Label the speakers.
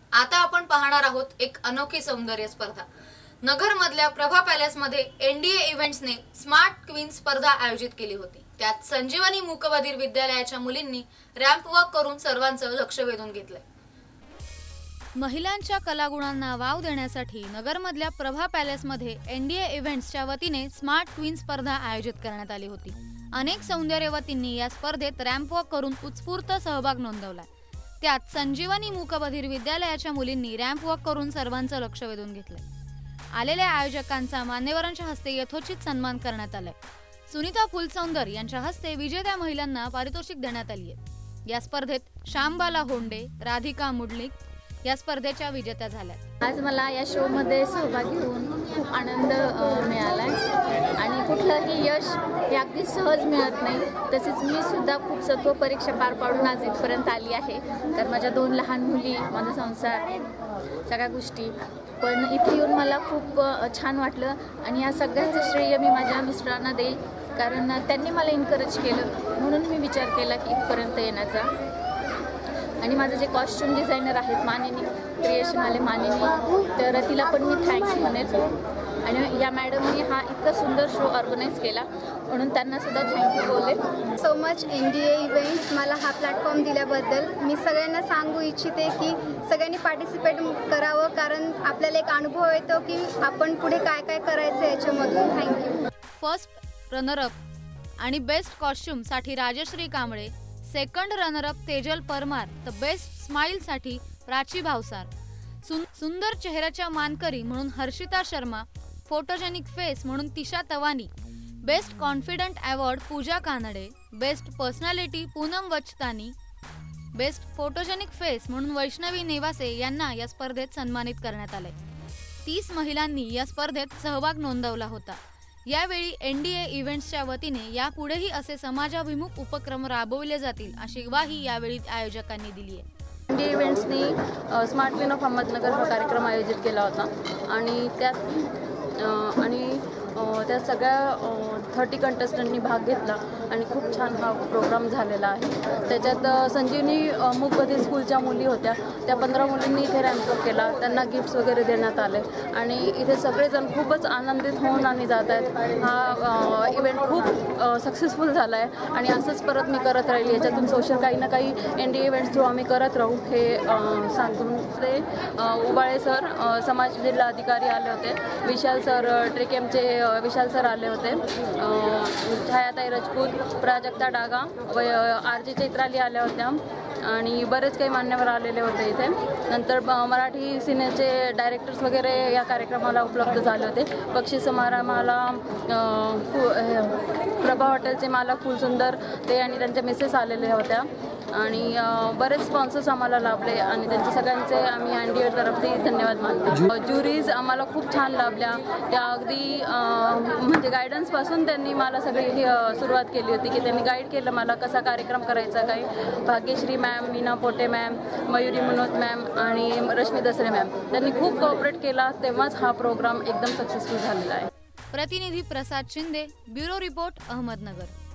Speaker 1: आता आपण पाहणार आहोत एक अनोखी सौंदर्य स्पर्धा। नगर मधल्या प्रभा पॅलेस मध्ये एनडीए इव्हेंट्सने स्मार्ट क्वीन स्पर्धा आयोजित केली होती। त्यात संजीवनी मूकबधिर विद्यालयाच्या मुलींनी रॅम्प वॉक करून सर्वांचं लक्ष वेधून घेतलंय। महिलांच्या कलागुणांना वाव देण्यासाठी नगरमधल्या प्रभा पॅलेसमध्ये एनडीए इव्हेंट्सच्या वतीने स्मार्ट क्वीन स्पर्धा आयोजित करण्यात आली होती। अनेक सौंदर्यवतींनी या स्पर्धेत रॅम्प वॉक करून उत्स्फूर्त सहभाग नोंदवला। त्यात संजीवनी मूकबधिर विद्यालयाच्या मुलींनी रॅम्प वॉक करून सर्वांचं लक्ष वेधून घेतलं। आलेल्या आयोजकांचा मान्यवरांच्या हस्ते यथोचित सन्मान करण्यात आलाय। सुनीता फुलसौंदर यांच्या हस्ते विजेत्या महिलांना पारितोषिक देण्यात आली आहे। या स्पर्धेत शामबाला होंडे, राधिका मुडलिक या स्पर्धेच्या विजेत्या झाल्या।
Speaker 2: आज मला या शो मध्ये सहभागी होऊन खूप आनंद मिळालाय आणि कुठलंही यश हे अगदी सहज मिळत नाही। तसेच मी सुद्धा खूप सत्व परीक्षा पार पाडून आज इथपर्यंत आली आहे। तर माझ्या 2 लहान मुली, माझा संसार, सगळ्या गोष्टी, पण इथे येऊन मला खूप छान वाटलं आणि या सगळ्याचं श्रेय मी माझ्या मिस्टरांना देईल, कारण त्यांनी मला एनकरेज केलं म्हणून मी विचार केला की इथपर्यंत येण्याचा। आणि माझे जे कॉस्ट्यूम डिझायनर आहेत मानिनी क्रिएशन वाले मानिनी, तर तिला पण मी थँक्स म्हणेन। आणि या मॅडमनी हा इतका सुंदर शो ऑर्गनाईज केला म्हणून त्यांना सुद्धा थँक्यू बोले।
Speaker 3: सो मच एनडीए इव्हेंट्स मला हा प्लॅटफॉर्म दिल्याबद्दल। मी सगळ्यांना सांगू इच्छिते की सगळ्यांनी पार्टिसिपेट करावं, कारण आपल्याला एक अनुभव येतो की आपण पुढे काय काय करायचं याच्यामधून। थँक्यू।
Speaker 1: फर्स्ट रनरअप आणि बेस्ट कॉस्ट्यूम साठी राजश्री कांबळे, सेकंड रनरअप तेजल परमार, तर बेस्ट स्माइल साठी प्राची भावसार, सुंदर चेहऱ्याच्या मानकरी म्हणून हर्षिता शर्मा, फोटोजेनिक फेस म्हणून Tisha Tawani, best confident award Pooja Kanade, best personality Poonam Wachtani, best photogenic face म्हणून वैष्णवी नेवासे यांना या स्पर्धेत सन्मानित करण्यात आले। 30 महिलांनी या स्पर्धेत सहभाग नोंदवला होता। यावेळी एनडीए इव्हेंट्सच्या वतीने यापुढेही असे समाजाभिमुख उपक्रम राबवले जातील अशी ग्वाही यावेळी आयोजकांनी दिली आहे।
Speaker 2: एनडीए इव्हेंट्सनी स्मार्ट क्वीन ऑफ अहमदनगर हा कार्यक्रम आयोजित केला होता आणि त्या सगळ्या 30 कंटेस्टंटनी भाग घेतला आणि खूप छान हा प्रोग्राम झालेला आहे। त्याच्यात संजीवनी मूकबधिर स्कूलच्या मुली होत्या, त्या 15 मुलींनी इथे रॅम्प वॉक केला, त्यांना गिफ्ट्स वगैरे देण्यात आले आणि इथे सगळेजण खूपच आनंदित होऊन आणि जात आहेत। हा इव्हेंट खूप सक्सेसफुल झाला आहे आणि असंच परत मी करत राहील। याच्यातून सोशल काही ना काही एनडीए इव्हेंट्स थ्रू आम्ही करत राहू हे सांगून ते उबाळे सर, समाज जिल्हा अधिकारी आले होते, विशाल सर ट्रेकेमचे विशाल सर आले होते, छायाताई राजपूत, प्राजक्ता डागा, आरजी चैत्राली आल्या होत्या आणि बरेच काही मान्यवर आलेले होते इथे। नंतर मराठी सिनेचे डायरेक्टर्स वगैरे या कार्यक्रमाला उपलब्ध झाले होते। बक्षीस समारंभाला प्रभा हॉटेलचे मालक फुलसुंदर ते आणि त्यांच्या मिसेस आलेल्या होत्या आणि बरेच स्पॉन्सर्स आम्हाला लाभले आणि त्यांचे सगळ्यांचे आम्ही एनडीए तर्फे धन्यवाद मानतो। ज्युरीज आम्हाला खूप छान लाभल्या, त्या अगदी म्हणजे गायडन्सपासून त्यांनी मला सगळी सुरुवात केली होती की त्यांनी गाईड केलं मला कसा कार्यक्रम करायचा काय। Bhagyashree ma'am, Meena Pote ma'am, Mayuri Manot ma'am आणि रश्मी दसरे मॅम, त्यांनी खूप कोऑपरेट केला, तेव्हाच हा प्रोग्राम एकदम सक्सेसफुल झालेला आहे।
Speaker 1: प्रतिनिधी प्रसाद शिंदे, ब्युरो रिपोर्ट, अहमदनगर।